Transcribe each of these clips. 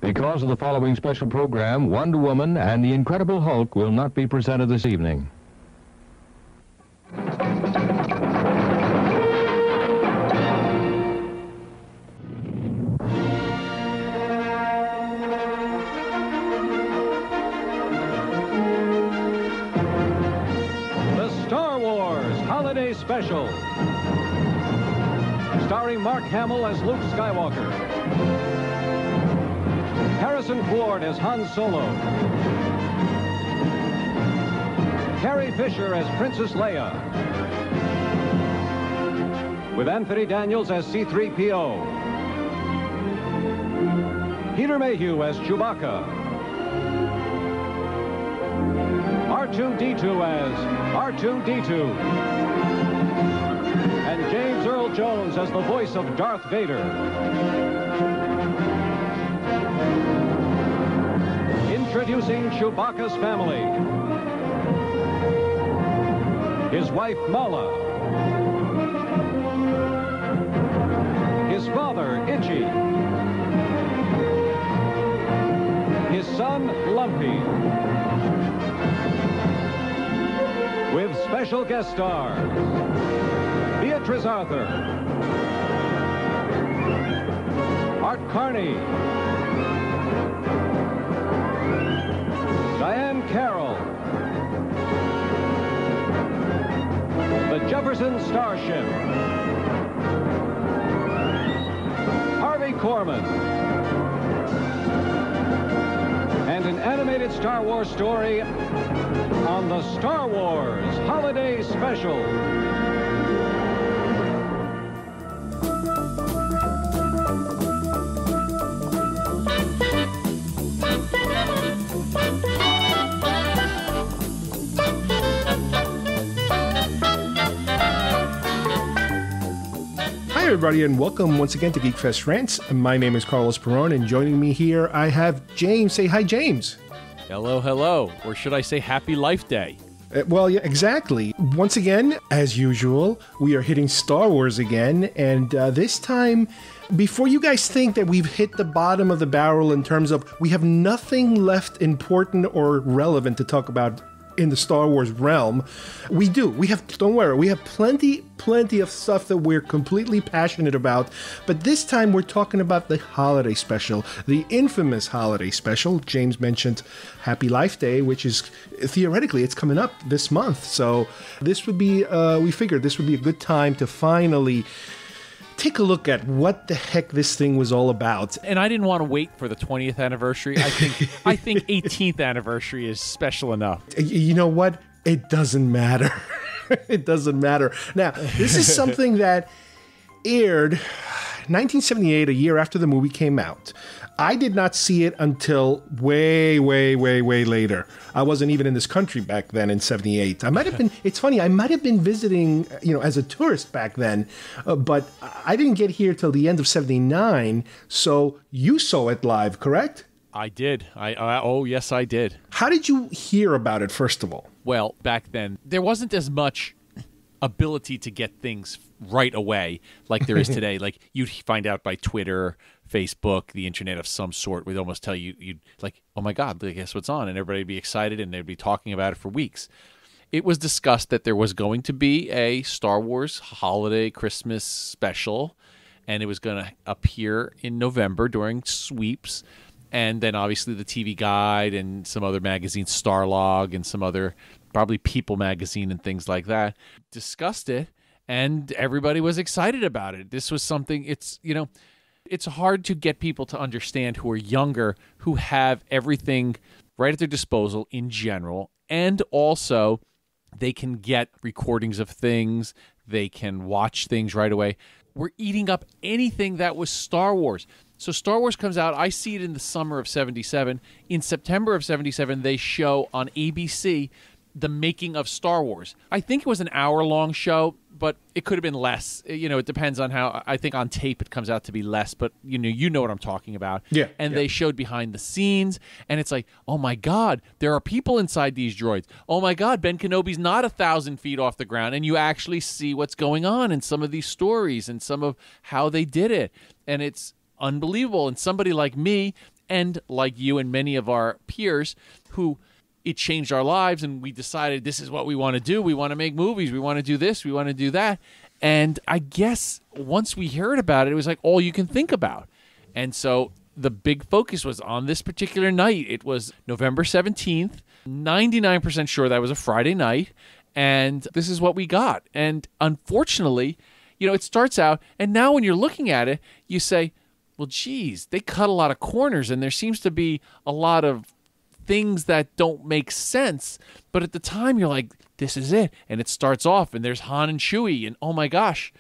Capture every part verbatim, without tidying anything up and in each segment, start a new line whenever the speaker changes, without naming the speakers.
Because of the following special program, Wonder Woman and the Incredible Hulk will not be presented this evening.
The Star Wars Holiday Special, starring Mark Hamill as Luke Skywalker, Harrison Ford as Han Solo, Carrie Fisher as Princess Leia, with Anthony Daniels as C three P O, Peter Mayhew as Chewbacca, R two D two as R two D two, and James Earl Jones as the voice of Darth Vader. Introducing Chewbacca's family. His wife, Mala. His father, Itchy. His son, Lumpy. With special guest stars, Beatrice Arthur, Art Carney, Diane Carroll, the Jefferson Starship, Harvey Korman, and an animated Star Wars story on the Star Wars Holiday Special.
Hi, everybody, and welcome once again to Geek Fest Rants. My name is Carlos Perron, and joining me here, I have James. Say hi, James.
Hello, hello. Or should I say Happy Life Day?
Uh, well, yeah, exactly. Once again, as usual, we are hitting Star Wars again, and uh, this time, before you guys think that we've hit the bottom of the barrel in terms of we have nothing left important or relevant to talk about in the Star Wars realm, we do. We have, don't worry, we have plenty, plenty of stuff that we're completely passionate about. But this time we're talking about the holiday special, the infamous holiday special. James mentioned Happy Life Day, which is theoretically it's coming up this month. So this would be, uh, we figured this would be a good time to finally take a look at what the heck this thing was all about.
And I didn't want to wait for the twentieth anniversary. I think I think eighteenth anniversary is special enough.
You know what? It doesn't matter. It doesn't matter. Now, this is something that aired nineteen seventy-eight, a year after the movie came out. I did not see it until way, way, way, way later. I wasn't even in this country back then in seventy-eight. I might have been, it's funny, I might have been visiting, you know, as a tourist back then, uh, but I didn't get here till the end of seventy-nine, so you saw it live, correct?
I did. I uh, Oh, yes, I did.
How did you hear about it, first of all?
Well, back then, there wasn't as much ability to get things right away like there is today. Like, you'd find out by Twitter, Facebook, the internet of some sort. We'd almost tell you, you'd like, oh my God, guess what's on? And everybody would be excited and they'd be talking about it for weeks. It was discussed that there was going to be a Star Wars holiday Christmas special, and it was going to appear in November during sweeps. And then obviously the T V Guide and some other magazines, Starlog and some other, probably People magazine and things like that, discussed it, and everybody was excited about it. This was something, it's, you know, it's hard to get people to understand who are younger, who have everything right at their disposal in general, and also they can get recordings of things, they can watch things right away. We're eating up anything that was Star Wars. So Star Wars comes out, I see it in the summer of seventy-seven. In September of seventy-seven, they show on A B C the making of Star Wars. I think it was an hour-long show, but it could have been less. You know, it depends on how, I think on tape it comes out to be less, but you know, you know what I'm talking about.
Yeah.
And
yeah.
they showed behind the scenes, and it's like, oh my God, there are people inside these droids. Oh my God, Ben Kenobi's not a thousand feet off the ground, and you actually see what's going on in some of these stories and some of how they did it. And it's unbelievable. And somebody like me and like you and many of our peers who it changed our lives, and we decided this is what we want to do. We want to make movies. We want to do this. We want to do that. And I guess once we heard about it, it was like all you can think about. And so the big focus was on this particular night. It was November seventeenth, ninety-nine percent sure that was a Friday night. And this is what we got. And unfortunately, you know, it starts out, and now when you're looking at it, you say, well, geez, they cut a lot of corners, and there seems to be a lot of things that don't make sense. But at the time, you're like, this is it. And it starts off, and there's Han and Chewie, and oh my gosh.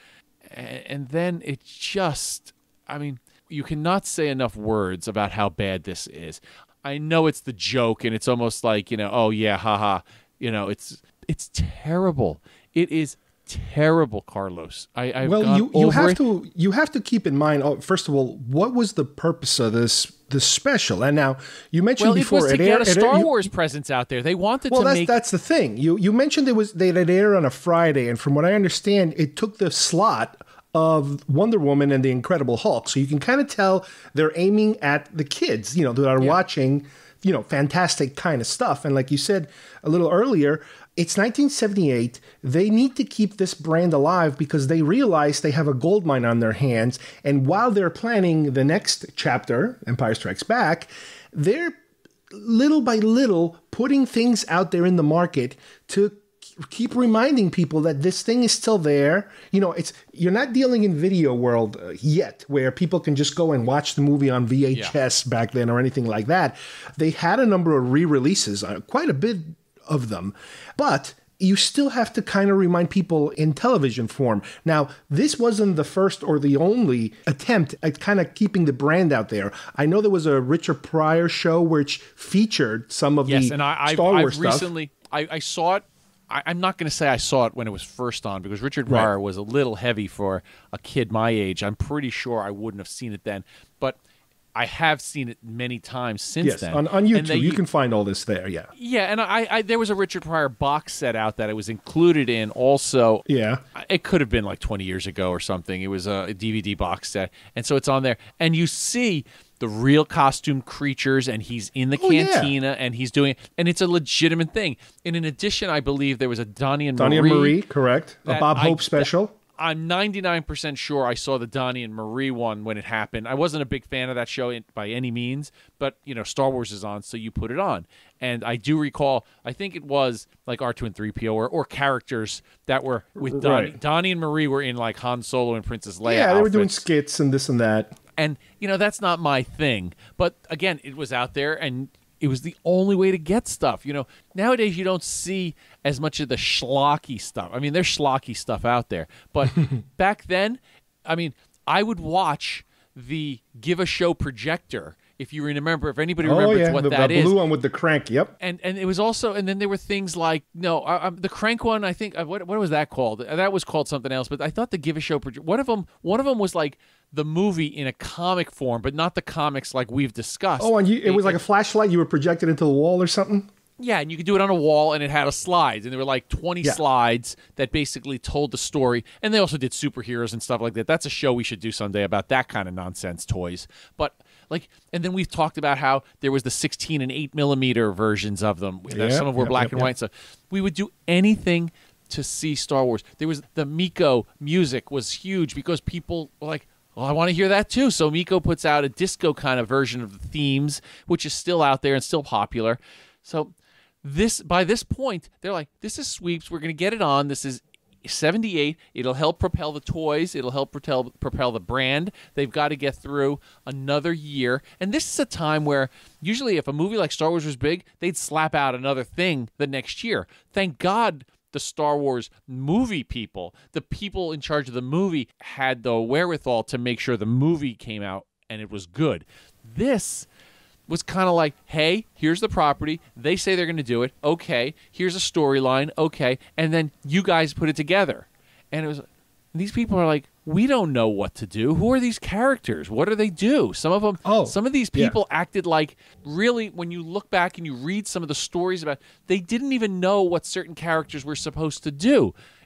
And then it just, I mean, you cannot say enough words about how bad this is. I know it's the joke, and it's almost like, you know, oh yeah, haha. You know, it's it's terrible. It is terrible, Carlos. I, I've
well,
gone
you you
over
have
it.
to you have to keep in mind. Oh, first of all, what was the purpose of this this special? And now you mentioned
Well,
before
it was to
it
get
aired-
a
it aired-
Star
you-
Wars presence out there. They wanted
Well,
to
that's
make.
that's the thing. You you mentioned it was they had aired on a Friday, and from what I understand, it took the slot of Wonder Woman and the Incredible Hulk. So you can kind of tell they're aiming at the kids, you know, that are
Yeah.
watching, you know, fantastic kind of stuff. And like you said a little earlier, it's nineteen seventy-eight. They need to keep this brand alive because they realize they have a gold mine on their hands. And while they're planning the next chapter, Empire Strikes Back, they're little by little putting things out there in the market to keep reminding people that this thing is still there. You know, it's you're not dealing in video world uh, yet, where people can just go and watch the movie on V H S back then or anything like that. They had a number of re-releases, uh, quite a bit of them, but you still have to kind of remind people in television form. Now, this wasn't the first or the only attempt at kind of keeping the brand out there. I know there was a Richard Pryor show which featured some of
yes,
the
and I, I've,
Star Wars
I've
stuff.
recently, I, I saw it. I, I'm not going to say I saw it when it was first on because Richard
Right.
Pryor was a little heavy for a kid my age. I'm pretty sure I wouldn't have seen it then, but I have seen it many times since
Yes,
then.
on, on
And
YouTube,
they-
you can find all this there, yeah.
Yeah, and I, I there was a Richard Pryor box set out that it was included in also.
Yeah.
It could have been like twenty years ago or something. It was a D V D box set. And so it's on there. And you see the real costume creatures, and he's in the
Oh, yeah.
cantina, and he's doing and it's a legitimate thing. And in addition, I believe there was a Donnie and
Donnie
Marie.
and Marie, correct. A
that
Bob
I-
Hope special.
I'm ninety-nine percent sure I saw the Donnie and Marie one when it happened. I wasn't a big fan of that show in, by any means, but, you know, Star Wars is on, so you put it on. And I do recall, I think it was like R two and three P O or, or characters that were with Donnie.
Right.
Donnie and Marie were in like Han Solo and Princess Leia
Yeah, they were doing
outfits.
skits and this and that.
And, you know, that's not my thing. But, again, it was out there, and it was the only way to get stuff. You know, nowadays you don't see as much of the schlocky stuff. I mean, there's schlocky stuff out there. But back then, I mean, I would watch the Give a Show projector. If you remember, if anybody
Oh,
remembers
yeah,
what
the,
that
the
is.
blue one with the crank, yep.
And and it was also, and then there were things like, no, uh, um, the crank one, I think, uh, what what was that called? Uh, That was called something else, but I thought the Give a Show, proje- one of them, one of them was like the movie in a comic form, but not the comics like we've discussed.
Oh, and you, it was like a flashlight you were projected into the wall or something?
Yeah, and you could do it on a wall, and it had a slides, and there were like twenty
Yeah.
slides that basically told the story. And they also did superheroes and stuff like that. That's a show we should do someday about that kind of nonsense toys. But like, and then we've talked about how there was the sixteen and eight millimeter versions of them.
Yeah,
Some of them were
yep,
black
yep,
and
yep.
white. So we would do anything to see Star Wars. There was the Miko music was huge because people were like, well, I want to hear that too. So Miko puts out a disco kind of version of the themes, which is still out there and still popular. So this by this point, they're like, this is sweeps. We're going to get it on. This is seventy-eight. It'll help propel the toys. It'll help propel, propel the brand. They've got to get through another year. And this is a time where usually if a movie like Star Wars was big, they'd slap out another thing the next year. Thank God the Star Wars movie people, the people in charge of the movie, had the wherewithal to make sure the movie came out and it was good. This was kind of like, hey, here's the property. They say they're going to do it. Okay. Here's a storyline. Okay. And then you guys put it together. And it was, these people are like, we don't know what to do. Who are these characters? What do they do? Some of them,
Oh,
some of these
yeah.
people acted like, really, when you look back and you read some of the stories about, they didn't even know what certain characters were supposed to do.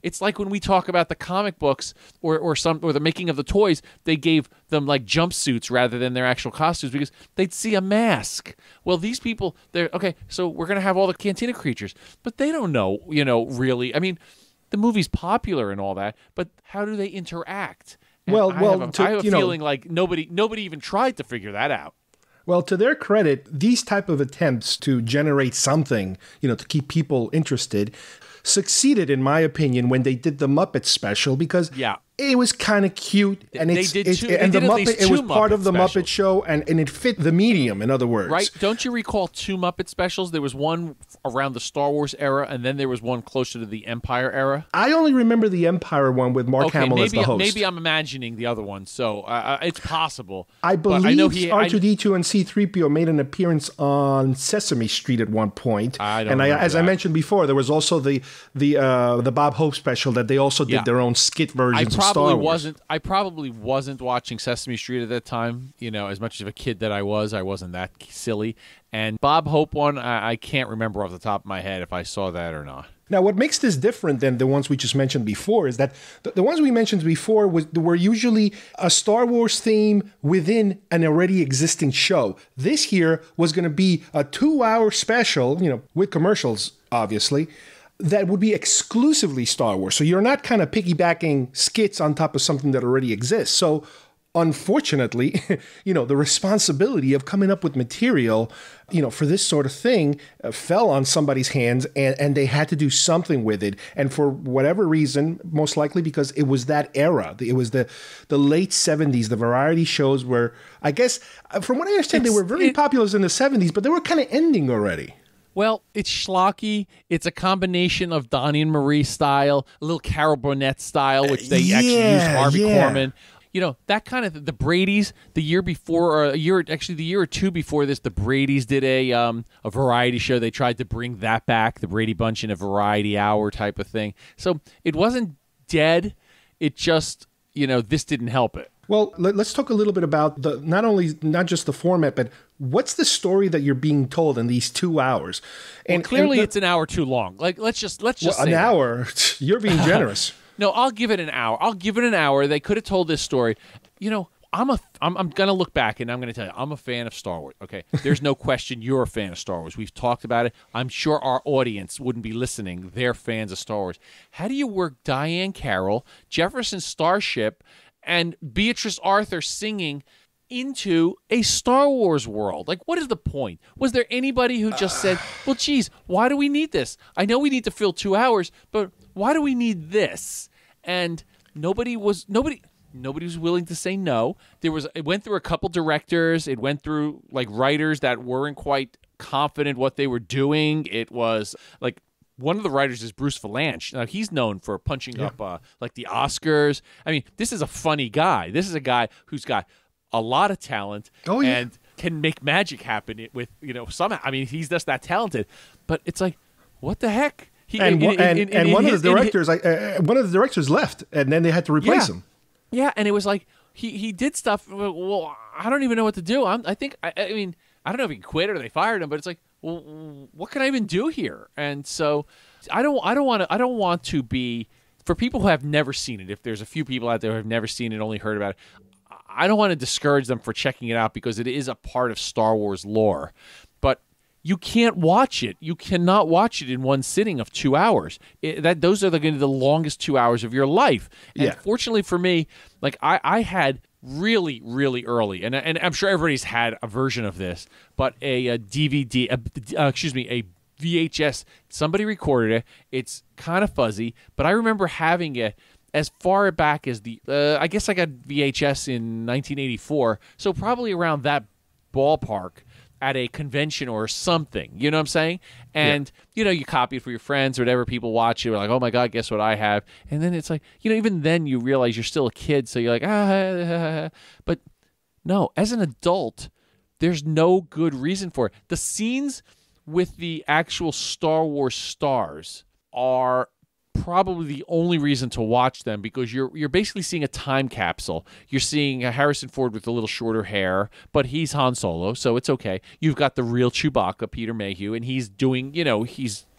It's like when we talk about the comic books or or some or the making of the toys, they gave them like jumpsuits rather than their actual costumes because they'd see a mask. Well, these people, they're okay. So we're gonna have all the Cantina creatures, but they don't know, you know, really. I mean, the movie's popular and all that, but how do they interact? And
Well,
I
well,
have a,
to-
I have a
you know-
feeling like nobody nobody even tried to figure that out.
Well, to their credit, these type of attempts to generate something, you know, to keep people interested, succeeded, in my opinion, when they did the Muppet special because
Yeah.
it was kind of cute, and
They
it's,
did
it's
two- they
and the
did at
Muppet.
least
It was
two
part
Muppet
of the
specials.
Muppet Show, and and it fit the medium. In other words,
Right? Don't you recall two Muppet specials? There was one around the Star Wars era, and then there was one closer to the Empire era.
I only remember the Empire one with Mark
Okay,
Hamill as
maybe
the host.
maybe I'm imagining the other one, so uh, it's possible.
I
But
believe
know he- I-
R two D two and C three P O made an appearance on Sesame Street at one point.
I don't
and I,
remember
as I
that.
mentioned before, there was also the the uh, the Bob Hope special that they also did
Yeah.
their own skit
I
versions of Star
probably
Wars.
wasn't. I probably wasn't watching Sesame Street at that time. You know, as much of a kid that I was, I wasn't that silly. And Bob Hope one, I, I can't remember off the top of my head if I saw that or not.
Now, what makes this different than the ones we just mentioned before is that the, the ones we mentioned before was were usually a Star Wars theme within an already existing show. This here was going to be a two-hour special, you know, with commercials, obviously, that would be exclusively Star Wars. So you're not kind of piggybacking skits on top of something that already exists. So unfortunately, you know, the responsibility of coming up with material, you know, for this sort of thing uh, fell on somebody's hands, and, and they had to do something with it. And for whatever reason, most likely because it was that era, it was the the late seventies, the variety shows were, I guess, uh, from what I understand,
It's-
they were very
it-
popular in the seventies, but they were kind of ending already.
Well, it's schlocky. It's a combination of Donnie and Marie style, a little Carol Burnett style, which they actually used
yeah,
Harvey
yeah.
Korman. You know, that kind of the Brady's. The year before, or a year actually, the year or two before this, the Brady's did a um, a variety show. They tried to bring that back, the Brady Bunch in a variety hour type of thing. So it wasn't dead. It just, you know, this didn't help it.
Well, let, let's talk a little bit about the not only not just the format, but what's the story that you're being told in these two hours?
And clearly,
and the-
it's an hour too long. Like, let's just let's just
well,
say
an
that.
hour. You're being generous.
No, I'll give it an hour. I'll give it an hour. They could have told this story. You know, I'm a I'm, I'm going to look back and I'm going to tell you, I'm a fan of Star Wars. Okay, there's no question you're a fan of Star Wars. We've talked about it. I'm sure our audience wouldn't be listening. They're fans of Star Wars. How do you work Diane Carroll, Jefferson Starship, and Beatrice Arthur singing into a Star Wars world? Like, what is the point? Was there anybody who just said, well, geez, why do we need this? I know we need to fill two hours, but why do we need this? And nobody was, nobody, nobody was willing to say no. There was, it went through a couple directors. It went through like writers that weren't quite confident what they were doing. It was like, one of the writers is Bruce Valanche. Now, he's known for punching up uh, like the Oscars. I mean, this is a funny guy. This is a guy who's got a lot of talent
Oh, yeah.
and can make magic happen with, you know, somehow. I mean, he's just that talented. But it's like, what the heck? He,
and
in-
one-
in-
and,
in-
and
in
one
his-
of the
in his-
directors, I, uh, one of the directors left, and then they had to replace
Yeah.
him.
Yeah, and it was like he, he did stuff. Well, I don't even know what to do. I'm, I think I, I mean I don't know if he quit or they fired him, but it's like, well, what can I even do here? And so I don't I don't want to I don't want to be, for people who have never seen it. If there's a few people out there who have never seen it, only heard about it, I don't want to discourage them for checking it out because it is a part of Star Wars lore. But you can't watch it. You cannot watch it in one sitting of two hours. It, that those are the, going to be the longest two hours of your life. And
Yeah.
fortunately for me, like I, I had really, really early, and and I'm sure everybody's had a version of this, but a, a D V D, a, uh, excuse me, a V H S. Somebody recorded it. It's kind of fuzzy, but I remember having it as far back as the. Uh, I guess I got V H S in nineteen eighty-four, so probably around that ballpark at a convention or something. You know what I'm saying? And you know, you copy it for your friends or whatever. People watch it. We're like, oh my god, guess what I have? And then it's like, you know, even then you realize you're still a kid, so you're like, ah. But no, as an adult, there's no good reason for it. The scenes with the actual Star Wars stars are probably the only reason to watch them, because you're you're basically seeing a time capsule. You're seeing a Harrison Ford with a little shorter hair, but he's Han Solo, so it's okay. You've got the real Chewbacca, Peter Mayhew, and he's doing, you know, he's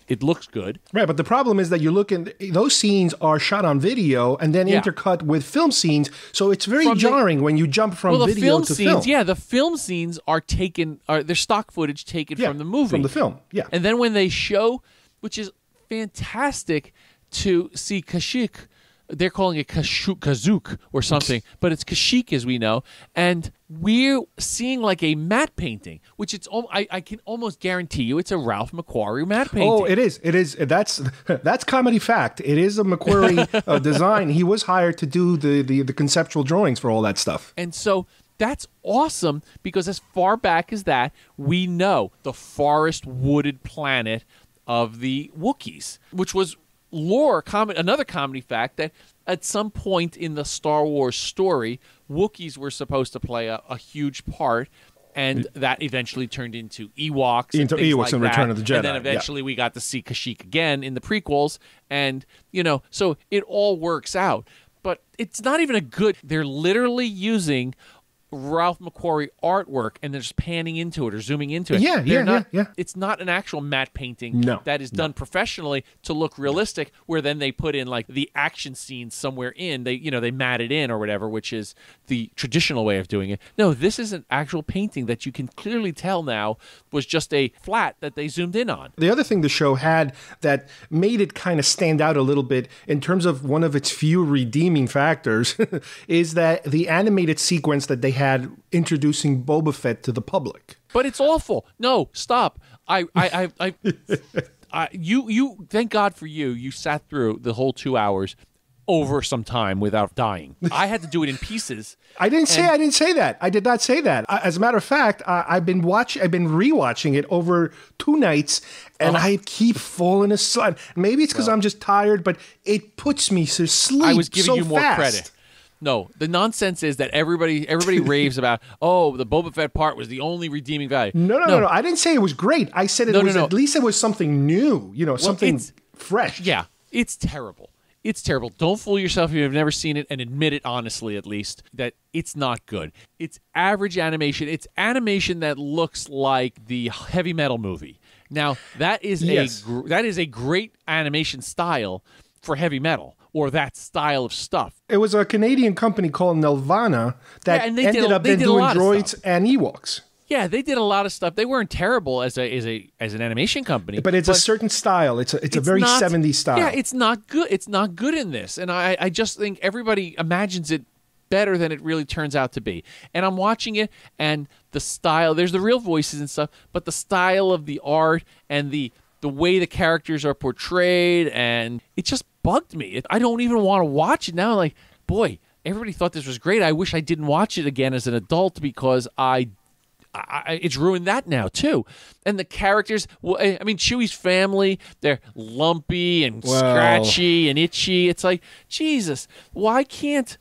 it looks good.
Right, but the problem is that you look in those scenes are shot on video and then
Yeah.
intercut with film scenes, so it's very
From the-
jarring when you jump from
Well, the
video
film
to
scenes,
film.
yeah, the film scenes are taken, are they're stock footage taken
Yeah,
from the movie,
from the film, yeah.
And then when they show, which is fantastic to see Kashyyyk, they're calling it Kashyyyk, Kazook or something, but it's Kashyyyk as we know, and we're seeing like a matte painting, which it's al- I, I can almost guarantee you it's a Ralph McQuarrie matte painting.
Oh, it is. It is. That's that's comedy fact. It is a McQuarrie uh, design. He was hired to do the, the the conceptual drawings for all that stuff.
And so that's awesome because as far back as that, we know the forest wooded planet of the Wookiees, which was lore, com- another comedy fact that at some point in the Star Wars story, Wookiees were supposed to play a, a huge part, and that eventually turned into Ewoks. And
Into
things
Ewoks
like
in
that.
Return of the Jedi,
And then
yeah.
eventually we got to see Kashyyyk again in the prequels, and, you know, so it all works out. But it's not even a good, they're literally using Ralph McQuarrie artwork and they're just panning into it or zooming into it.
Yeah,
They're
yeah,
not,
yeah, yeah.
It's not an actual matte painting
No,
that is done professionally to look realistic, where then they put in like the action scenes somewhere in, they you know, they mat it in or whatever, which is the traditional way of doing it. No, this is an actual painting that you can clearly tell now was just a flat that they zoomed in on.
The other thing the show had that made it kind of stand out a little bit in terms of one of its few redeeming factors is that the animated sequence that they had introducing Boba Fett to the public.
But it's awful. No, stop. I, I, I, I, I, you, you. Thank God for you. You sat through the whole two hours over some time without dying. I had to do it in pieces.
I didn't say
And-
I didn't say that. I did not say that. I- As a matter of fact, I, I've been watching. I've been rewatching it over two nights, and
Uh-huh.
I keep falling asleep. Maybe it's because I'm just tired, but it puts me to sleep.
I was giving
so
you more
fast.
credit. No, the nonsense is that everybody everybody raves about, oh, the Boba Fett part was the only redeeming value.
No, no, no, no. I didn't say it was great. I said it
No, no,
was
no.
at least it was something new. You know, something
it's-
fresh.
Yeah, it's terrible. It's terrible. Don't fool yourself if you've never seen it, and admit it honestly, at least, that it's not good. It's average animation. It's animation that looks like the Heavy Metal movie. Now, that is
Yes.
a gr- that is a great animation style for heavy metal, or that style of stuff.
It was a Canadian company called Nelvana that
Yeah, and they did
ended
a-
up
they
then
did a
doing
lot of
droids
stuff.
and Ewoks.
Yeah, they did a lot of stuff. They weren't terrible as a as a as an animation company,
But it's a certain style. It's a it's, a very
not-
seventies style.
Yeah, it's not good. It's not good in this, and I I just think everybody imagines it better than it really turns out to be. And I'm watching it, and the style. There's the real voices and stuff, but the style of the art and the the way the characters are portrayed, and it just bugged me. It, I don't even want to watch it now. Like, boy, everybody thought this was great. I wish I didn't watch it again as an adult because I. I, it's ruined that now too, and the characters. Well, I mean, Chewie's family, they're lumpy and
Well.
scratchy and itchy. It's like, Jesus, why can't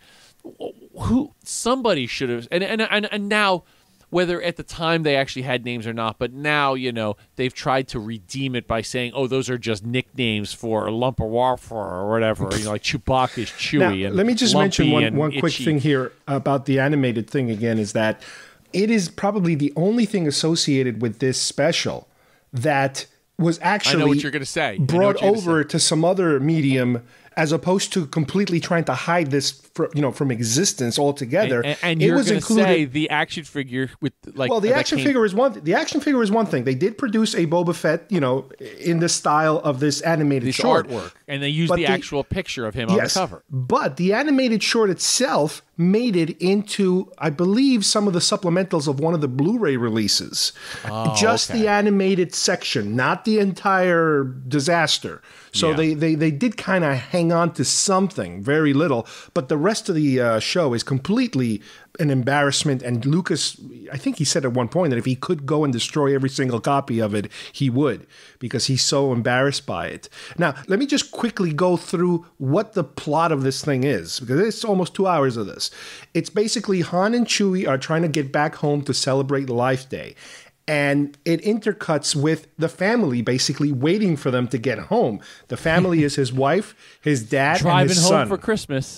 who somebody should have? And and and, and now, whether at the time they actually had names or not, but now you know they've tried to redeem it by saying, oh, those are just nicknames for Lump or Warfare or whatever. You know, like Chewbacca is Chewie.
Now,
and
let me just mention
lumpy
one,
and
one quick
itchy.
thing here about the animated thing again is that it is probably the only thing associated with this special that was actually
I know what you're going to say. I know
brought
what you're gonna
over
say.
to some other medium as opposed to completely trying to hide this fr you know from existence altogether.
And, and
it
you're
was
going to
included
say the action figure with like
well, the
that
action
came-
figure is one. Th- the action figure is one thing. They did produce a Boba Fett, you know, in the style of this animated
the
short.
artwork, and they used
But
the,
the-
actual picture of him on the
Yes,
cover.
but the animated short itself made it into, I believe, some of the supplementals of one of the Blu-ray releases. Just
Oh, okay.
the animated section, not the entire disaster. So
Yeah.
they, they they did kind of hang on to something, very little, but the rest of the uh, show is completely an embarrassment. And Lucas, I think he said at one point that if he could go and destroy every single copy of it, he would, because he's so embarrassed by it. Now, let me just quickly go through what the plot of this thing is, because it's almost two hours of this. It's basically Han and Chewie are trying to get back home to celebrate Life Day. And it intercuts with the family basically waiting for them to get home. The family is his wife, his dad, and
Driving
his
home
son.
for Christmas.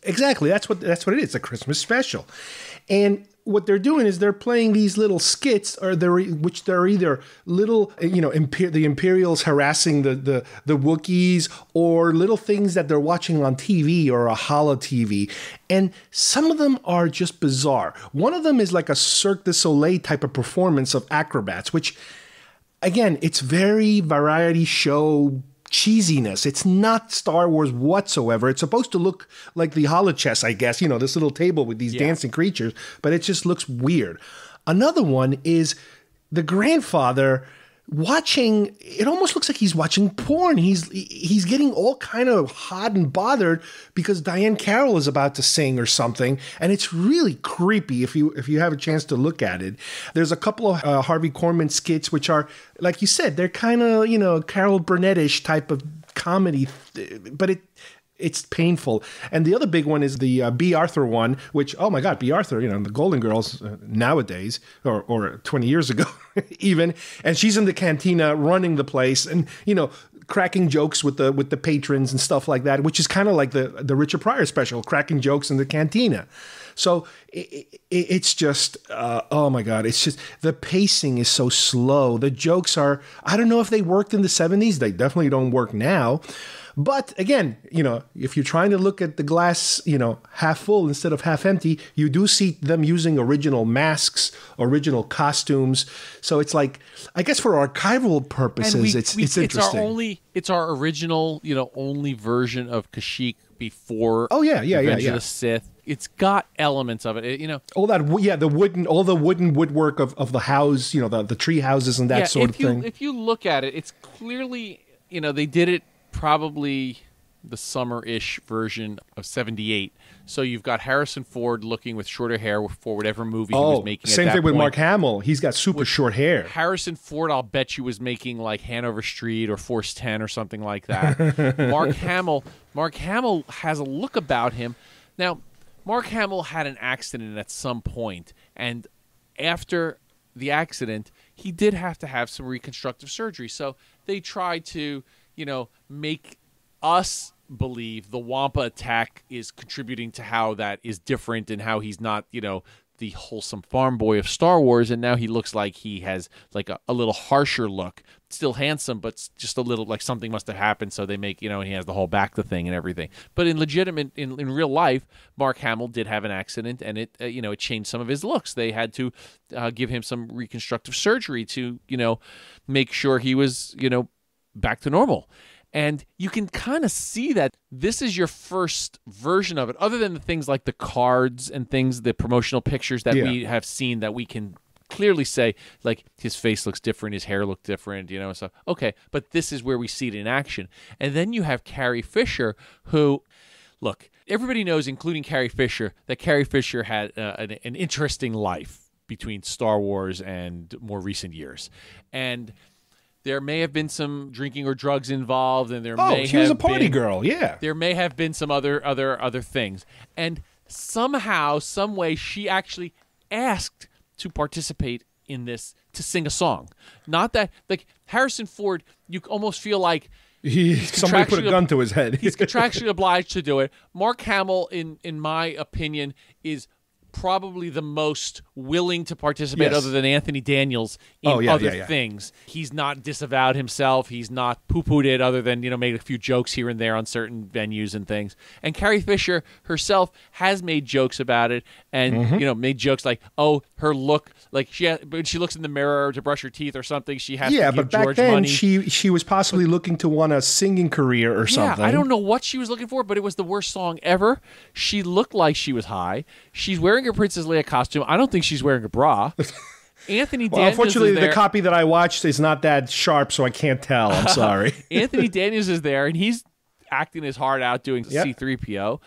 Exactly. That's what that's what it is. It's a Christmas special. And what they're doing is they're playing these little skits, or they're which they're either little, you know, imper- the Imperials harassing the, the the Wookiees, or little things that they're watching on T V or a holo T V. And some of them are just bizarre. One of them is like a Cirque du Soleil type of performance of acrobats, which, again, it's very variety show cheesiness. It's not Star Wars whatsoever. It's supposed to look like the holochess, I guess, you know, this little table with these
Yeah.
dancing creatures, but it just looks weird. Another one is the grandfather watching, it almost looks like he's watching porn. He's he's getting all kind of hot and bothered because Diane Carroll is about to sing or something, and it's really creepy if you if you have a chance to look at it. There's a couple of uh, Harvey Korman skits which are, like you said, they're kind of, you know, Carol Burnett-ish type of comedy, but it it's painful. And the other big one is the uh, B. Arthur one, which, oh my God, B. Arthur, you know, the Golden Girls uh, nowadays, or, or twenty years ago even, and she's in the cantina running the place and, you know, cracking jokes with the with the patrons and stuff like that, which is kind of like the, the Richard Pryor special, cracking jokes in the cantina. So it, it, it's just, uh, oh my God, it's just, the pacing is so slow. The jokes are, I don't know if they worked in the seventies. They definitely don't work now. But again, you know, if you're trying to look at the glass, you know, half full instead of half empty, you do see them using original masks, original costumes. So it's like, I guess for archival purposes,
And we-
it's
we-
it's interesting.
It's our only, it's our original, you know, only version of Kashyyyk before.
Oh, yeah, yeah, yeah,
Revenge
yeah.
of the Sith. It's got elements of it. It- you know,
all that, wo- yeah, the wooden, all the wooden woodwork of, of the house, you know, the, the tree houses and that
yeah,
sort
if
of
you,
thing.
If you look at it, it's clearly, you know, they did it probably the summer-ish version of seventy-eight. So you've got Harrison Ford looking with shorter hair for whatever movie he
Oh,
was making.
same
at that
thing with
point.
Mark Hamill. He's got super short hair.
Harrison Ford, I'll bet you, was making like Hanover Street or Force ten or something like that. Mark Hamill, Mark Hamill has a look about him. Now, Mark Hamill had an accident at some point, and after the accident, he did have to have some reconstructive surgery. So they tried to, you know, make us believe the Wampa attack is contributing to how that is different and how he's not, you know, the wholesome farm boy of Star Wars, and now he looks like he has like a, a little harsher look. Still handsome, but s- just a little like something must have happened, so they make, you know, and he has the whole back the thing and everything. But in legitimate, in, in real life, Mark Hamill did have an accident, and it, uh, you know, it changed some of his looks. They had to uh, give him some reconstructive surgery to, you know, make sure he was, you know, back to normal. And you can kind of see that this is your first version of it, other than the things like the cards and things, the promotional pictures that
Yeah.
we have seen that we can clearly say, like, his face looks different, his hair looked different, you know, so, okay, but this is where we see it in action. And then you have Carrie Fisher, who, look, everybody knows, including Carrie Fisher, that Carrie Fisher had uh, an, an interesting life between Star Wars and more recent years. And there may have been some drinking or drugs involved, and there
Oh,
may
she
have
was a party
been,
girl, yeah.
there may have been some other other other things. And somehow, some way, she actually asked to participate in this, to sing a song. Not that, like, Harrison Ford, you almost feel like
He, somebody put a
contractually-
gun to his head.
he's contractually obliged to do it. Mark Hamill, in in my opinion, is probably the most willing to participate,
Yes.
other than Anthony Daniels, in
Oh, yeah,
other
yeah, yeah.
things. He's not disavowed himself. He's not poo-pooed it, other than, you know, made a few jokes here and there on certain venues and things. And Carrie Fisher herself has made jokes about it, and
Mm-hmm.
you know, made jokes like, "Oh, her look, like she ha- when she looks in the mirror to brush her teeth or something, she has
Yeah,
to give
but back
George
then
money."
she she was possibly looking to want a singing career or something.
Yeah, I don't know what she was looking for, but it was the worst song ever. She looked like she was high. She's wearing a Princess Leia costume. I don't think she's wearing a bra. Anthony
Well,
Daniels
unfortunately,
is
the
there.
copy that I watched is not that sharp, so I can't tell. I'm sorry.
Anthony Daniels is there, and he's acting his heart out doing
Yep.
C three P O.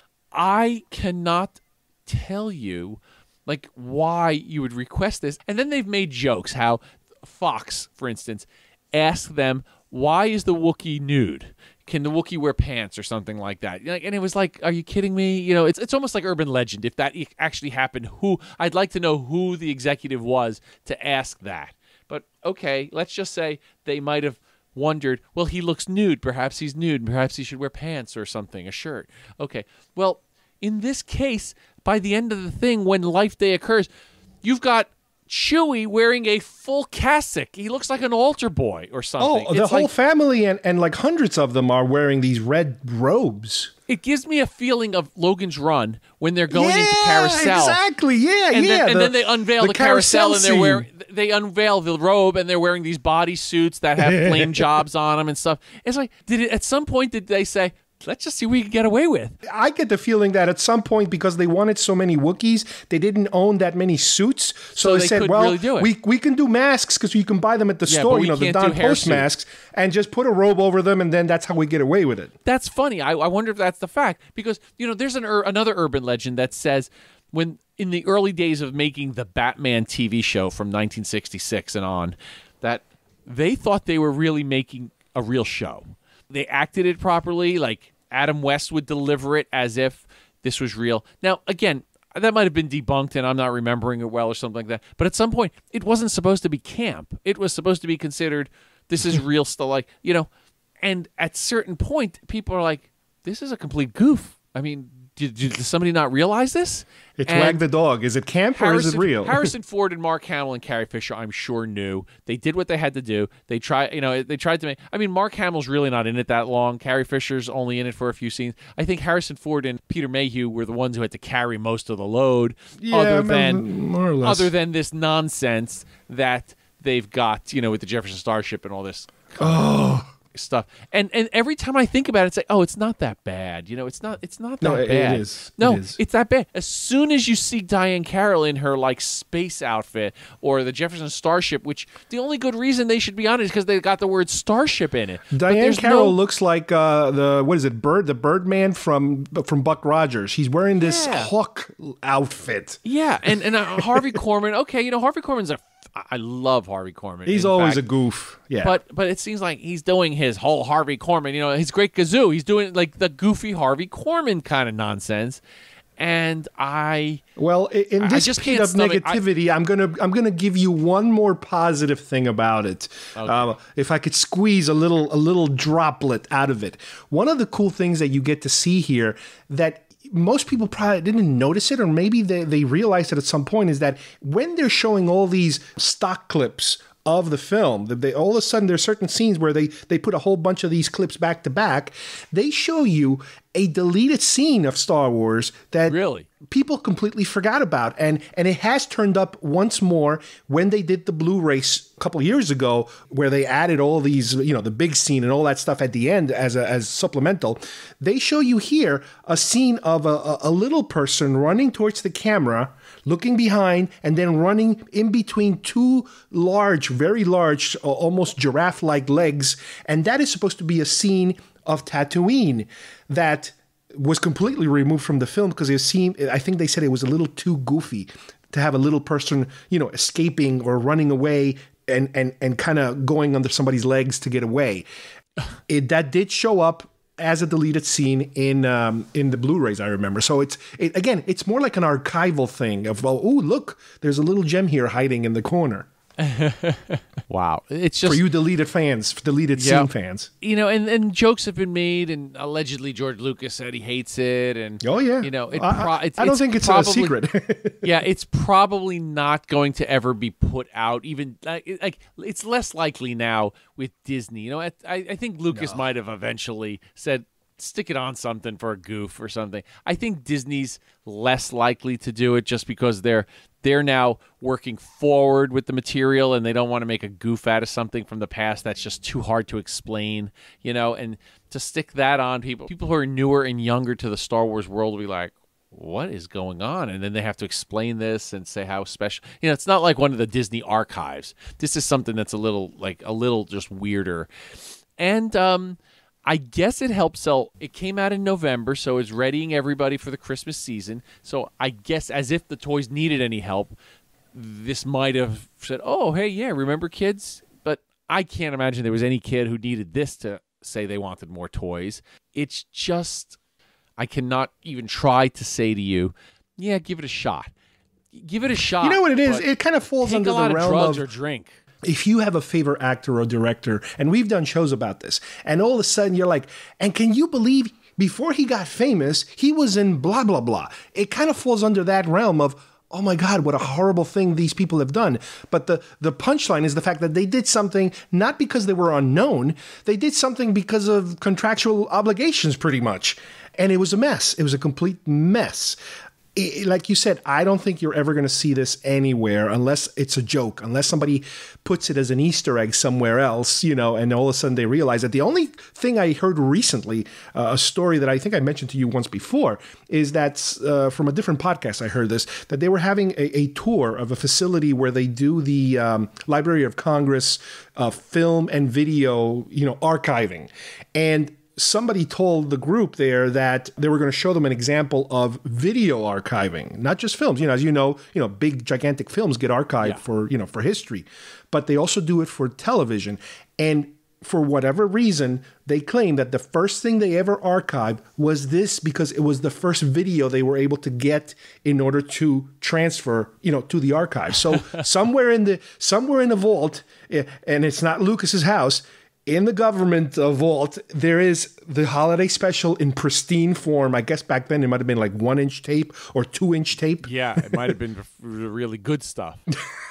I cannot tell you, like, why you would request this. And then they've made jokes how Fox, for instance, asked them, why is the Wookiee nude? Can the Wookiee wear pants or something like that? Like, and it was like, are you kidding me? You know, it's it's almost like urban legend. If that e- actually happened, who I'd like to know who the executive was to ask that. But okay, let's just say they might have wondered, well, he looks nude. Perhaps he's nude. Perhaps he should wear pants or something, a shirt. Okay, well, in this case, by the end of the thing, when Life Day occurs, you've got Chewie wearing a full cassock. He looks like an altar boy or something.
Oh, the
it's
whole
like,
family and, and like hundreds of them are wearing these red robes.
It gives me a feeling of Logan's Run when they're going
yeah,
into carousel.
Exactly. Yeah,
and
yeah.
Then, and
the,
then they unveil the, the carousel, carousel and they're wearing. They unveil the robe and they're wearing these body suits that have flame jobs on them and stuff. It's like, did it at some point did they say, let's just see what we can get away with?
I get the feeling that at some point, because they wanted so many Wookiees, they didn't own that many suits. So,
so
they,
they
said, well,
really do it.
we we can do masks because you can buy them at the
yeah,
store, you know, the Don Post
suit.
masks, and just put a robe over them, and then that's how we get away with it.
That's funny. I, I wonder if that's the fact. Because, you know, there's an ur- another urban legend that says when in the early days of making the Batman T V show from nineteen sixty-six and on, that they thought they were really making a real show. They acted it properly, like Adam West would deliver it as if this was real. Now, again, that might have been debunked and I'm not remembering it well or something like that. But at some point, it wasn't supposed to be camp. It was supposed to be considered, this is real stuff, like, you know. And at certain point, people are like, this is a complete goof. I mean, did, did somebody not realize this?
It's
and
Wag the Dog. Is it camp
Harrison,
or is it real?
Harrison Ford and Mark Hamill and Carrie Fisher, I'm sure, knew. They did what they had to do. They try, you know, they tried to make. I mean, Mark Hamill's really not in it that long. Carrie Fisher's only in it for a few scenes. I think Harrison Ford and Peter Mayhew were the ones who had to carry most of the load.
Yeah,
other than
more or less.
other than this nonsense that they've got, you know, with the Jefferson Starship and all this.
Oh.
Stuff and and every time I think about it, it's like, oh, it's not that bad, you know. It's not. It's not that
no, it,
bad.
it is.
No,
it is.
it's that bad. As soon as you see Diane Carroll in her like space outfit or the Jefferson Starship, which the only good reason they should be on it is because they got the word Starship in it.
Diane Carroll
no...
looks like uh, the what is it? Bird, the Birdman from from Buck Rogers. He's wearing this
yeah.
hawk outfit.
Yeah, and and uh, Harvey Korman. Okay, you know Harvey Korman's a. I love Harvey Korman.
He's
in
always
fact.
a goof. Yeah.
But but it seems like he's doing his whole Harvey Korman, you know, his great kazoo. He's doing like the goofy Harvey Korman kind of nonsense. And I
Well, in this
just
pit
can't
of
stomach-
negativity, I, I'm gonna I'm gonna give you one more positive thing about it.
Okay.
Uh, if I could squeeze a little a little droplet out of it. One of the cool things that you get to see here that most people probably didn't notice it, or maybe they, they realized it at some point, is that when they're showing all these stock clips of the film, they, all of a sudden there's certain scenes where they, they put a whole bunch of these clips back to back. They show you a deleted scene of Star Wars that
Really?
people completely forgot about. And and it has turned up once more when they did the Blu-ray a couple of years ago, where they added all these, you know, the big scene and all that stuff at the end as a, as supplemental. They show you here a scene of a, a little person running towards the camera, looking behind, and then running in between two large, very large, almost giraffe-like legs. And that is supposed to be a scene of Tatooine that was completely removed from the film because it seemed, I think they said it was a little too goofy to have a little person, you know, escaping or running away and and and kind of going under somebody's legs to get away. It that did show up as a deleted scene in um, in the Blu-rays, I remember. So it's it, again, it's more like an archival thing of, oh, ooh, look, there's a little gem here hiding in the corner.
Wow. It's just
For you deleted fans, deleted
Yeah.
scene fans.
you know, and, and jokes have been made, and allegedly George Lucas said he hates it, and
Oh, yeah.
you know, it
I,
pro-
I,
it's,
I don't
it's
think it's
probably,
a secret.
yeah, it's probably not going to ever be put out. Even like, like it's less likely now with Disney. You know, I, I think Lucas might have eventually said, stick it on something for a goof or something. I think Disney's less likely to do it just because they're they're now working forward with the material and they don't want to make a goof out of something from the past that's just too hard to explain, you know, and to stick that on people people who are newer and younger to the Star Wars world will be like, what is going on? And then they have to explain this and say how special. You know, it's not like one of the Disney archives. This is something that's a little like a little just weirder. And um I guess it helped sell. It came out in November, so it's readying everybody for the Christmas season. So I guess as if the toys needed any help, this might have said, oh, hey, yeah, remember kids? But I can't imagine there was any kid who needed this to say they wanted more toys. It's just, I cannot even try to say to you, yeah, give it a shot. Give it a shot.
You know what it is?
but
It kind of falls
take
under
a lot
the
of
realm
drugs
of
or drink.
if you have a favorite actor or director, and we've done shows about this, and all of a sudden you're like, and can you believe before he got famous, he was in blah, blah, blah. It kind of falls under that realm of, oh my God, what a horrible thing these people have done. But the, the punchline is the fact that they did something not because they were unknown. They did something because of contractual obligations, pretty much. And it was a mess. It was a complete mess. It, like you said, I don't think you're ever going to see this anywhere unless it's a joke, unless somebody puts it as an Easter egg somewhere else, you know, and all of a sudden they realize that. The only thing I heard recently, uh, a story that I think I mentioned to you once before, is that uh, from a different podcast I heard this, that they were having a, a tour of a facility where they do the um, Library of Congress uh, film and video, you know, archiving. And somebody told the group there that they were going to show them an example of video archiving, not just films. You know, as you know, you know, big gigantic films get archived yeah. for, you know, for history, but they also do it for television. And for whatever reason, they claim that the first thing they ever archived was this because it was the first video they were able to get in order to transfer, you know, to the archive. So somewhere in the somewhere in the vault, and it's not Lucas's house, in the government uh, vault, there is the holiday special in pristine form. I guess back then it might have been like one inch tape or two inch tape.
Yeah, it might have been really good stuff.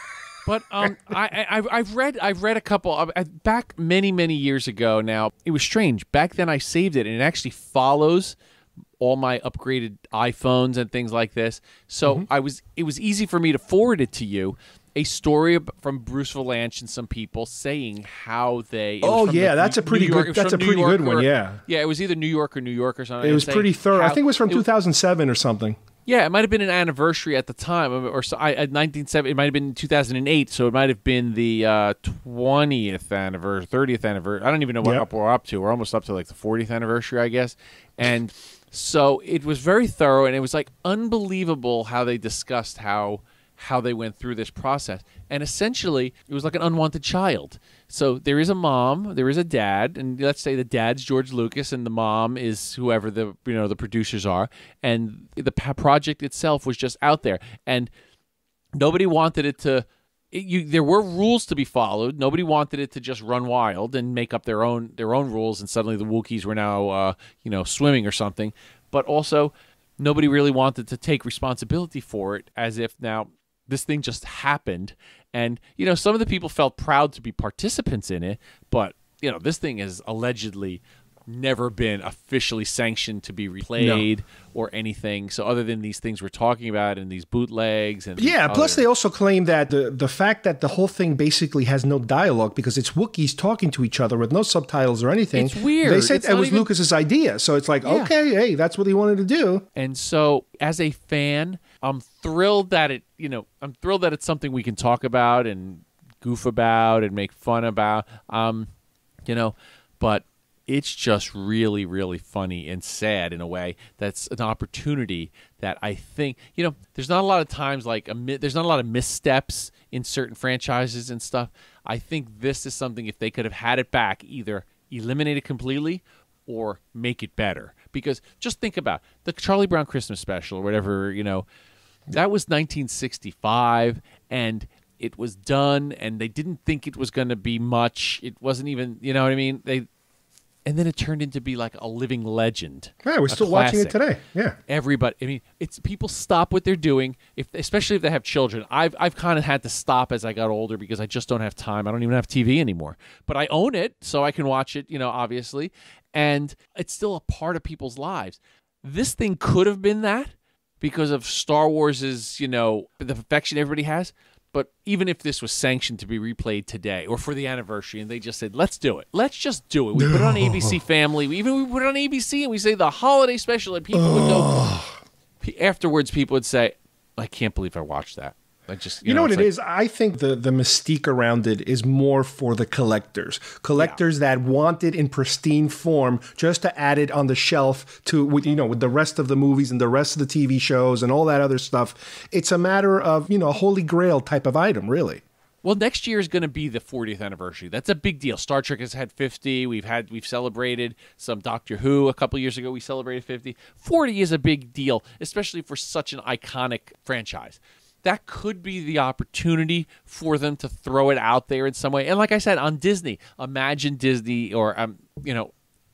But um, I, I, I've read I've read a couple of, back many many years ago. Now it was strange. Back then I saved it, and it actually follows all my upgraded iPhones and things like this. So mm-hmm. I was it was easy for me to forward it to you. A story from Bruce Valanche and some people saying how they.
Oh yeah,
the,
that's a pretty
York,
good. That's a
New
pretty
York
good one.
Or,
yeah.
Yeah, it was either New York or New York or something.
It was pretty thorough.
How,
I think it was from
it,
two thousand seven or something.
Yeah, it might have been an anniversary at the time, or so, I, at nineteen seventy. It might have been two thousand eight, so it might have been the uh, twentieth anniversary, thirtieth anniversary. I don't even know what
yep.
up we're up to. We're almost up to like the fortieth anniversary, I guess. And so it was very thorough, and it was like unbelievable how they discussed how. how they went through this process. And essentially, it was like an unwanted child. So there is a mom, there is a dad, and let's say the dad's George Lucas and the mom is whoever the you know the producers are. And the project itself was just out there. And nobody wanted it to it, you there were rules to be followed. Nobody wanted it to just run wild and make up their own their own rules, and suddenly the Wookiees were now uh, you know swimming or something. But also nobody really wanted to take responsibility for it, as if now this thing just happened. And, you know, some of the people felt proud to be participants in it, but, you know, this thing has allegedly never been officially sanctioned to be replayed no. or anything. So other than these things we're talking about and these bootlegs and
yeah,
other...
plus they also claim that the the fact that the whole thing basically has no dialogue because it's Wookiees talking to each other with no subtitles or anything.
It's weird.
They said
it's
it was
even...
Lucas's idea. So it's like, yeah. okay, hey, that's what he wanted to do.
And so as a fan, I'm thrilled that it, you know, I'm thrilled that it's something we can talk about and goof about and make fun about. Um, you know, but it's just really, really funny and sad in a way. That's an opportunity that I think, you know, there's not a lot of times like, a, there's not a lot of missteps in certain franchises and stuff. I think this is something, if they could have had it back, either eliminate it completely or make it better. Because just think about the Charlie Brown Christmas special or whatever, you know, that was nineteen sixty-five and it was done and they didn't think it was going to be much. It wasn't even, you know what I mean? They, And then it turned into be like a living legend.
Yeah, we're still
classic.
watching it today. Yeah,
everybody. I mean, it's people stop what they're doing, if especially if they have children. I've I've kind of had to stop as I got older because I just don't have time. I don't even have T V anymore. But I own it, so I can watch it. You know, obviously, and it's still a part of people's lives. This thing could have been that because of Star Wars's, you know, the affection everybody has. But even if this was sanctioned to be replayed today or for the anniversary, and they just said, let's do it. Let's just do it. We put it on A B C Family. We, even we put it on A B C and we say the holiday special, and people would go. Afterwards, people would say, I can't believe I watched that. I just, you,
you know,
know
what it
like,
is? I think the, the mystique around it is more for the collectors. Collectors yeah. that want it in pristine form just to add it on the shelf to, with, you know, with the rest of the movies and the rest of the T V shows and all that other stuff. It's a matter of, you know, a holy grail type of item, really.
Well, next year is going to be the fortieth anniversary. That's a big deal. Star Trek has had fifty. We've had we've celebrated some Doctor Who a couple years ago. We celebrated fifty. forty is a big deal, especially for such an iconic franchise. That could be the opportunity for them to throw it out there in some way. And like I said, on Disney, imagine Disney or, um, you know,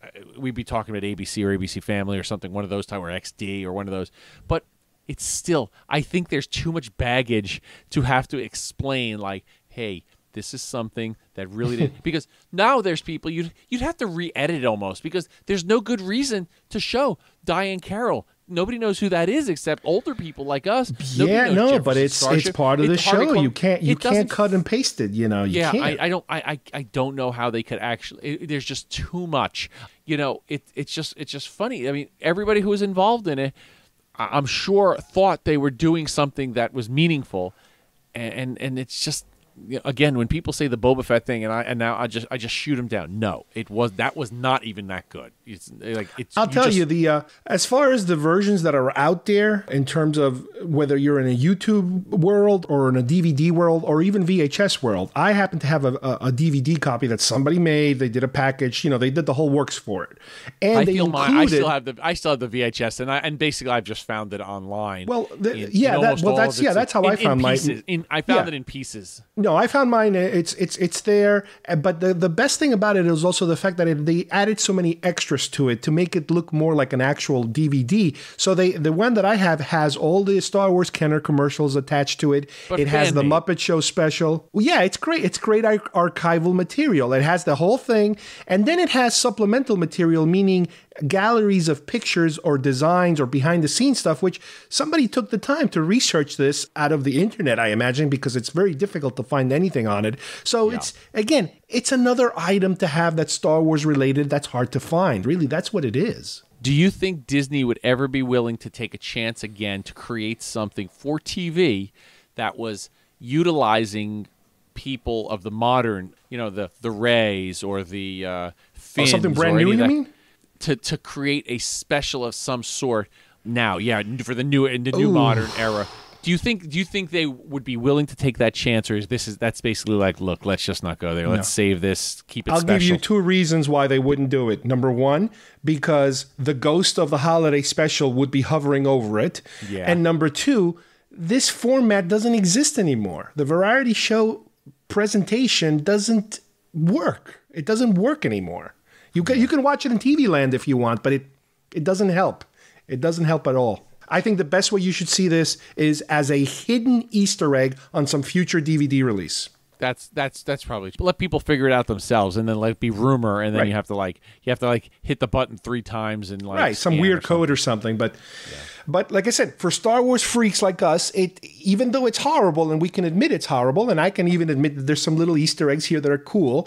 we'd be talking about A B C or A B C Family or something, one of those time, or X D or one of those. But it's still, I think there's too much baggage to have to explain, like, hey, this is something that really did. Because now there's people, you'd, you'd have to re-edit it almost, because there's no good reason to show Diane Carroll. Nobody knows who that is except older people like us. Nobody
Yeah,
knows
no,
Jefferson
but it's
Starship.
it's part of the
It's hard to
show.
come-
You can't you
it doesn't
can't cut and paste it. You know, you
yeah,
can't.
I, I don't. I, I, I don't know how they could actually. It, there's just too much. You know, it it's just it's just funny. I mean, everybody who was involved in it, I- I'm sure, thought they were doing something that was meaningful, and and, and it's just. You know, again, when people say the Boba Fett thing, and I and now I just I just shoot them down. No, it was that was not even that good. It's like it's.
I'll tell
just,
you the uh, as far as the versions that are out there in terms of whether you're in a YouTube world or in a D V D world or even V H S world. I happen to have a, a, a D V D copy that somebody made. They did a package. You know, they did the whole works for it, and
I
they
feel
included.
my, I still have the I still have the V H S, and I and basically I've just found it online.
Well, the-
in-
yeah,
in
that-
almost
well,
all
that's-
of its-
yeah, that's how
in-
I
in
found my-
pieces. In, I found
Yeah.
it in pieces.
No, I found mine. It's it's it's there, uh, but the the best thing about it is also the fact that it, they added so many extras to it to make it look more like an actual D V D. So they the one that I have has all the Star Wars Kenner commercials attached to it.
But
it has the
fan-made.
Muppet Show special. Well, yeah, it's great. It's great ar- archival material. It has the whole thing, and then it has supplemental material, meaning galleries of pictures or designs or behind the scenes stuff, which somebody took the time to research this out of the internet, I imagine, because it's very difficult to find anything on it. So it's, again, it's another item to have that's Star Wars related that's hard to find. Really, that's what it is.
Do you think Disney would ever be willing to take a chance again to create something for T V that was utilizing people of the modern, you know, the the Rays or the uh, Finns,
something brand
or any
new,
of
you
that,
mean?
To to create a special of some sort now? Yeah, for the new in the new
Ooh.
modern era. Do you think do you think they would be willing to take that chance, or is this is that's basically like, look, let's just not go there. Let's save this, keep it
I'll
special.
give you two reasons why they wouldn't do it. Number one, because the ghost of the holiday special would be hovering over it.
Yeah.
And number two, this format doesn't exist anymore. The variety show presentation doesn't work. It doesn't work anymore. You can, you can watch it in T V land if you want, but it, it doesn't help. It doesn't help at all. I think the best way you should see this is as a hidden Easter egg on some future D V D release.
That's that's that's probably let people figure it out themselves, and then let it be rumor, and then
Right.
you have to like you have to like hit the button three times and like
Right, some
scan
weird
or something.
code or something. But, but like I said, for Star Wars freaks like us, it even though it's horrible, and we can admit it's horrible, and I can even admit that there's some little Easter eggs here that are cool.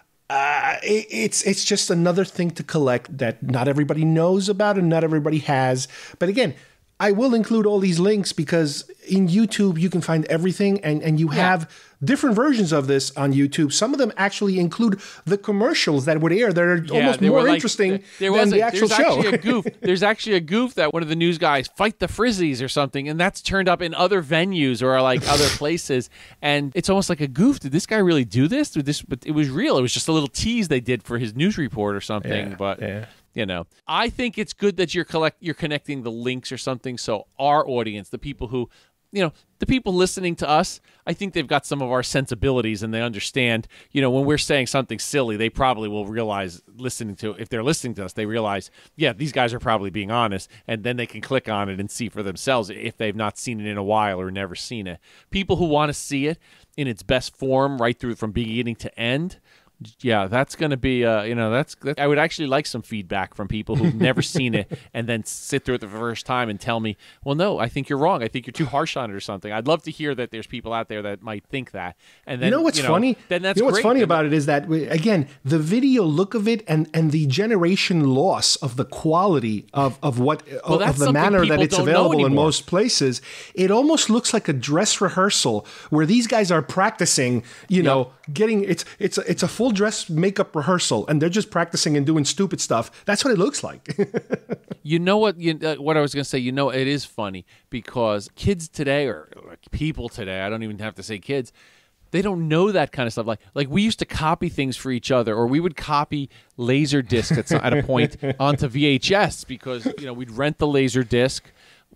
Uh, it, it's it's just another thing to collect that not everybody knows about and not everybody has. But again, I will include all these links because in YouTube you can find everything, and, and you have different versions of this on YouTube. Some of them actually include the commercials that would air that are
Yeah,
almost
they were
more
like-
interesting
there
than
was
the
a,
actual
there's
show.
Actually a goof. There's actually a goof that one of the news guys fight the Frizzies or something, and that's turned up in other venues or like other places, and it's almost like a goof. Did this guy really do this? Did this? But it was real. It was just a little tease they did for his news report or something.
Yeah,
but
yeah.
you know, I think it's good that you're collect you're connecting the links or something, so our audience, the people who, you know, the people listening to us, I think they've got some of our sensibilities and they understand, you know, when we're saying something silly, they probably will realize listening to, if they're listening to us, they realize, yeah, these guys are probably being honest, and then they can click on it and see for themselves if they've not seen it in a while or never seen it. People who want to see it in its best form right through from beginning to end, yeah, that's going to be, uh, you know, that's, that, I would actually like some feedback from people who've never seen it and then sit through it the first time and tell me, well, no, I think you're wrong. I think you're too harsh on it or something. I'd love to hear that there's people out there that might think that. And then,
You know what's funny?
Then that's
you know what's
great.
funny
Then-
about it is that we- again, the video look of it and and the generation loss of the quality of of what
Well,
of
that's
the
something
manner that
people
it's
don't know
available in
anymore.
most places. It almost looks like a dress rehearsal where these guys are practicing. You know, getting it's it's a, it's a full dress makeup rehearsal, and they're just practicing and doing stupid stuff. That's what it looks like.
You know what? You, uh, what I was going to say. You know, it is funny because kids today, or like people today, I don't even have to say kids, they don't know that kind of stuff. Like, like we used to copy things for each other, or we would copy laser discs at, some- at a point onto V H S because you know we'd rent the laser disc.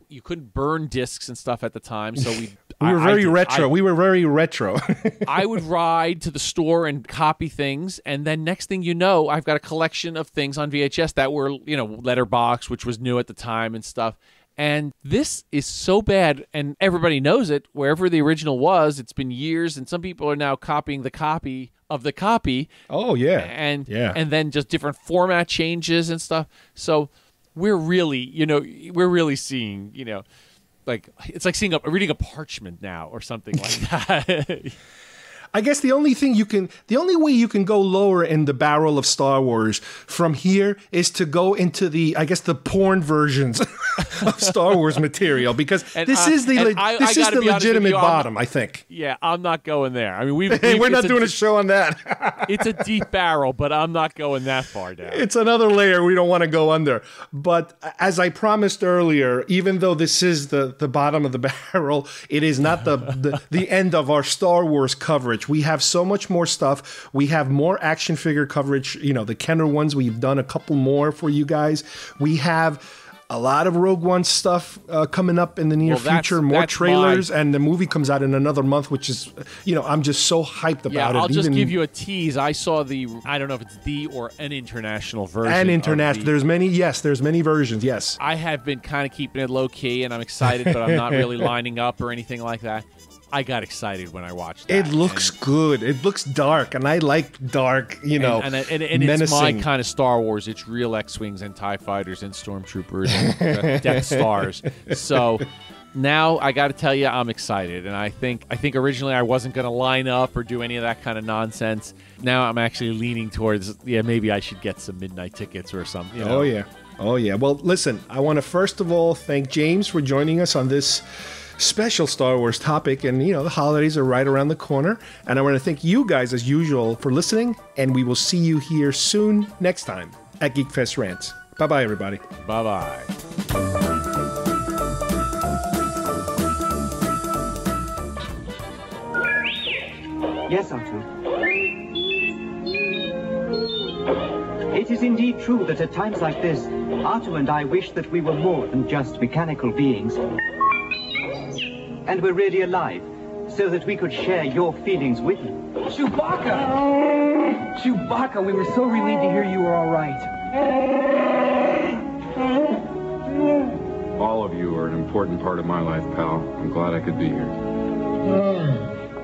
you couldn't burn discs and stuff at the time, so we
We were
I- I
very
did-
retro.
I-
we were very retro.
I would ride to the store and copy things, and then next thing you know, I've got a collection of things on V H S that were, you know, Letterbox, which was new at the time and stuff. And this is so bad, and everybody knows it. Wherever the original was, it's been years, and some people are now copying the copy of the copy.
Oh, yeah.
and
Yeah.
and then just different format changes and stuff. So we're really, you know, we're really seeing, you know, like it's like seeing a reading a parchment now or something like that.
I guess the only thing you can, the only way you can go lower in the barrel of Star Wars from here is to go into the, I guess, the porn versions of Star Wars material, because
And,
this
uh,
is the
and
le-
I-
this
I
is
gotta
the
be honest with
legitimate
you, I'm-
bottom, I think.
Yeah, I'm not going there. I mean, we've,
Hey,
we've
we're not
it's
doing a
a,
show on that.
It's a deep barrel, but I'm not going that far down.
It's another layer we don't want to go under. But as I promised earlier, even though this is the, the bottom of the barrel, it is not the, the, the end of our Star Wars coverage. We have so much more stuff. We have more action figure coverage. You know, the Kenner ones, we've done a couple more for you guys. We have a lot of Rogue One stuff uh, coming up in the near
Well, that's-
future, more
that's
trailers,
my-
and the movie comes out in another month, which is, you know, I'm just so hyped about
Yeah,
it.
I'll just
Even-
give you a tease. I saw the, I don't know if it's the or an international version.
and
of
international.
the-
There's many, yes, there's many versions, yes.
I have been kind of keeping it low key, and I'm excited, but I'm not really lining up or anything like that. I got excited when I watched that.
It looks
and,
good. It looks dark, and I like dark, you know,
and, and, and, and it's
menacing.
my kind of Star Wars. It's real X-wings and TIE fighters and stormtroopers and Death Stars. So now I got to tell you, I'm excited, and I think I think originally I wasn't going to line up or do any of that kind of nonsense. Now I'm actually leaning towards, yeah, maybe I should get some midnight tickets or something. You know?
Oh, yeah. Oh, yeah. Well, listen, I want to first of all thank James for joining us on this special Star Wars topic. And, you know, the holidays are right around the corner. And I want to thank you guys, as usual, for listening. And we will see you here soon next time at Geek Fest Rants. Bye-bye, everybody.
Bye bye.
Yes, Artu. It is indeed true that at times like this, Artu and I wish that we were more than just mechanical beings. And were really alive, so that we could share your feelings with you.
Chewbacca! Chewbacca, we were so relieved to hear you were all right.
All of you are an important part of my life, pal. I'm glad I could be here.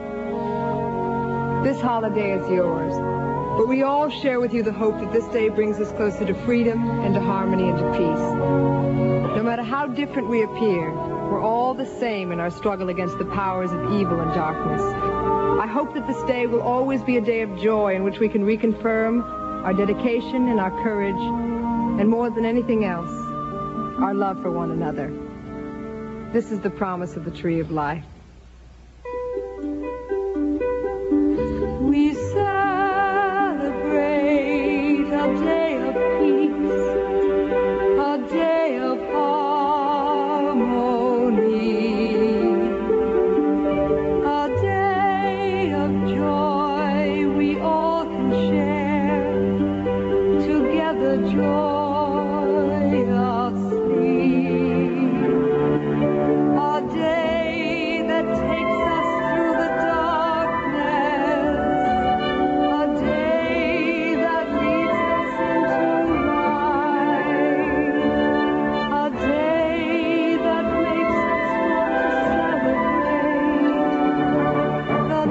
This holiday is yours, but we all share with you the hope that this day brings us closer to freedom and to harmony and to peace. No matter how different we appear, we're all the same in our struggle against the powers of evil and darkness. I hope that this day will always be a day of joy in which we can reconfirm our dedication and our courage, and more than anything else, our love for one another. This is the promise of the Tree of Life. We celebrate a day of peace, a day of harmony, a day of joy we all can share, together joyously. A day that takes us through the darkness, a day that leads us into light, a day that makes us want to celebrate the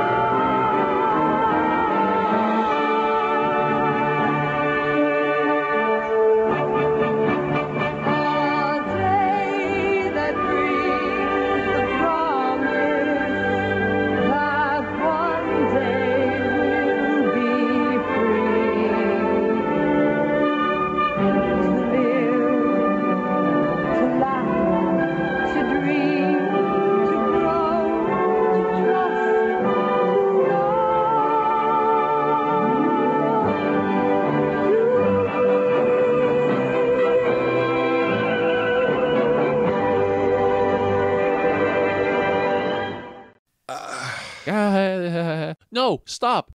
night. A day that brings the promise that one day we'll be free to live, to laugh, to dream, to grow, to trust,
Uh, no, stop.